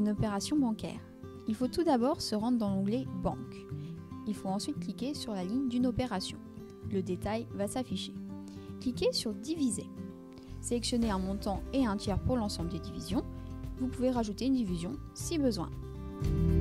une opération bancaire. Il faut tout d'abord se rendre dans l'onglet Banque. Il faut ensuite cliquer sur la ligne d'une opération. Le détail va s'afficher. Cliquez sur Diviser. Sélectionnez un montant et un tiers pour l'ensemble des divisions. Vous pouvez rajouter une division si besoin.